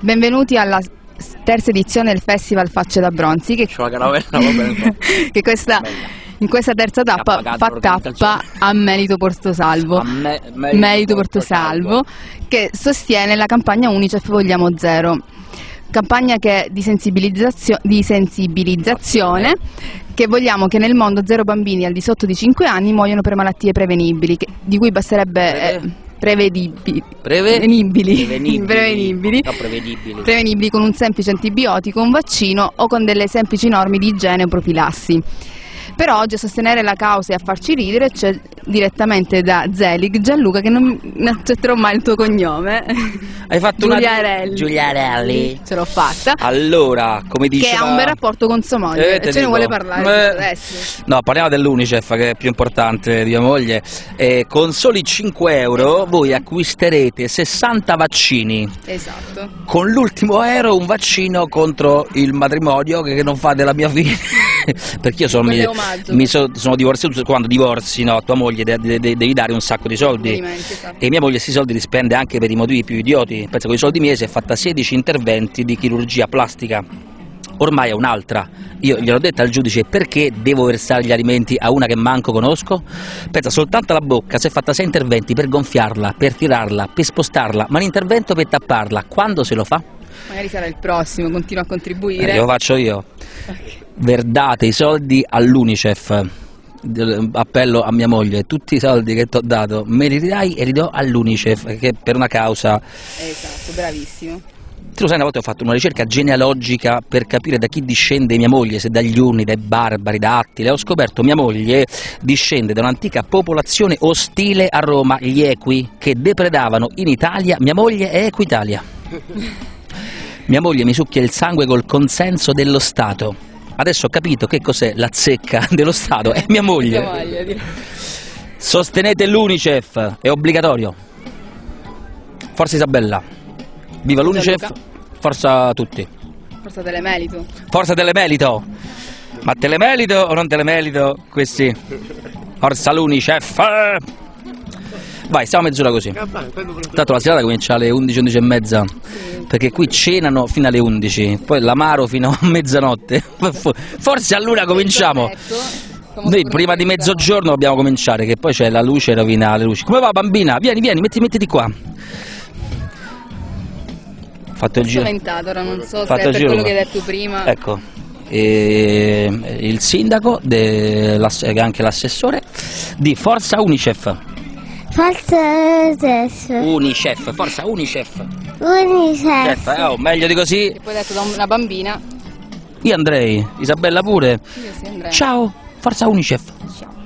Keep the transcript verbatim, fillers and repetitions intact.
Benvenuti alla terza edizione del Festival Facce da Bronzi che, che questa, in questa terza tappa fa tappa a Melito Portosalvo, a me, Melito, Melito Portosalvo, che sostiene la campagna Unicef Vogliamo Zero, campagna che di, sensibilizzazione, di sensibilizzazione che vogliamo che nel mondo zero bambini al di sotto di cinque anni muoiono per malattie prevenibili, che, di cui basterebbe... Eh, Prevedibili. Preve? Prevenibili. Prevenibili. Prevenibili. No, prevedibili. Prevenibili con un semplice antibiotico, un vaccino o con delle semplici norme di igiene o profilassi. Per oggi a sostenere la causa e a farci ridere c'è direttamente da Zelig Gianluca, che non, non accetterò mai il tuo cognome. Hai fatto Giuliarelli. una Giuliarelli. Ce l'ho fatta. Allora, come diceva... Che ha un bel rapporto con sua moglie. Eh, e ce ne vuole parlare eh, adesso. No, parliamo dell'Unicef, che è più importante di mia moglie. Eh, con soli cinque euro esatto. voi acquisterete sessanta vaccini. Esatto. Con l'ultimo euro un vaccino contro il matrimonio che non fa della mia figlia. Perché io sono, mi, mi so, sono divorziato. Quando divorzi, no, tua moglie de, de, de, devi dare un sacco di soldi, esatto. E mia moglie questi soldi li spende anche per i motivi più idioti. Pensa, con i soldi miei si è fatta sedici interventi di chirurgia plastica. Ormai è un'altra. Io gliel'ho detto al giudice: perché devo versare gli alimenti a una che manco conosco? Pensa, soltanto la bocca si è fatta sei interventi per gonfiarla, per tirarla, per spostarla, ma l'intervento per tapparla, quando se lo fa? Magari sarà il prossimo, continua a contribuire. Eh, lo faccio io. Okay. Verdate i soldi all'Unicef. Appello a mia moglie: tutti i soldi che ti ho dato me li ridai e li do all'Unicef, che per una causa. Esatto, bravissimo. Tu lo sai, una volta ho fatto una ricerca genealogica per capire da chi discende mia moglie, se dagli Unni, dai Barbari, da Attila, e ho scoperto mia moglie discende da un'antica popolazione ostile a Roma, gli Equi, che depredavano in Italia. Mia moglie è Equitalia. Mia moglie mi succhia il sangue col consenso dello Stato. Adesso ho capito che cos'è la zecca dello Stato, è mia moglie. Sostenete l'Unicef, è obbligatorio. Forza Isabella, viva l'Unicef, forza tutti. Forza Telemelito. Forza Telemelito, ma Telemelito o non Telemelito? Questi. Forza l'Unicef. Vai, stiamo a mezz'ora così. Tanto la serata comincia alle undici, undici e mezza, sì. Perché qui cenano fino alle undici, poi l'amaro fino a mezzanotte. Forse all'una cominciamo. Noi prima di mezzogiorno dobbiamo cominciare, che poi c'è la luce, rovina le luci. Come va, bambina? Vieni, vieni, metti, mettiti qua. Fatto il giro. Ora non so se è per quello che hai detto prima. Ecco. E il sindaco, che è anche l'assessore di Forza Unicef. Forza Unicef. Unicef, forza Unicef. Unicef. Eh, oh, meglio di così. E poi detto da una bambina. Io andrei, Isabella pure. Io sì, andrei. Ciao, forza Unicef. Ciao.